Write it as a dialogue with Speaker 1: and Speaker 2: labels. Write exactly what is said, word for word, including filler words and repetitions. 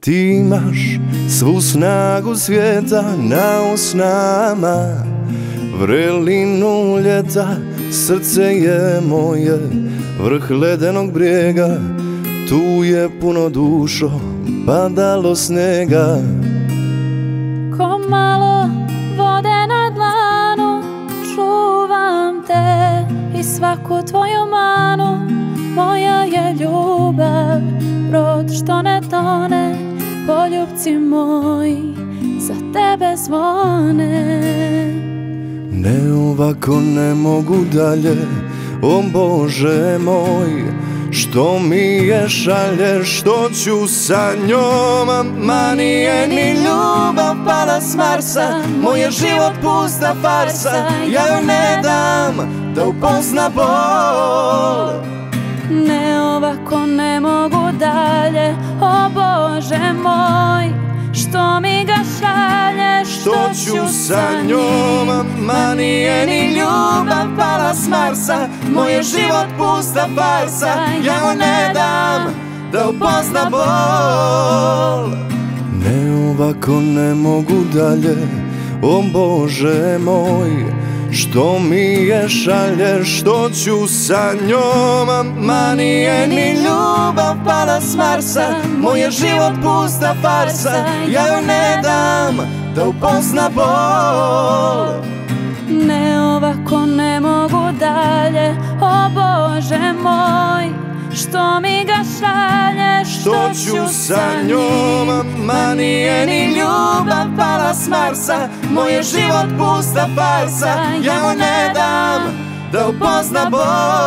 Speaker 1: Ti imaš svu snagu svijeta na usnama, vrelinu ljeta, srce je moje, vrh ledenog brijega, tu je puno dušo, padalo snega.
Speaker 2: Ko malo vode na dlanu, čuvam te i svaku tvoju manu. Moja je ljubav, brod što ne tone, poljubci moji za tebe zvone.
Speaker 1: Ne ovako ne mogu dalje, o Bože moj, što mi je šalješ, što ću sa njom. Ma nije ni ljubav pala s Marsa, moj je život pusta farsa, ja joj ne dam da upozna bol.
Speaker 2: Ne ovako ne mogu dalje, o Bože moj, što mi ga šalješ,
Speaker 1: što ću sa njom. Ma nije ni ljubav pala s Marsa, moj je život pusta farsa, ja joj ne dam da upozna bol. Ne ovako ne mogu dalje, o Bože moj, što mi je šalješ, što ću sa njom. Ma nije ni ljubav pala s Marsa, moj je život pusta farsa, ja joj ne dam da upozna bol.
Speaker 2: Ne ovako ne mogu dalje, o Bože moj, što mi ga šalješ,
Speaker 1: što ću sa njom. Ma nije ni ljubav pala s Marsa, moj je život pusta farsa, ja joj ne dam da upozna bol.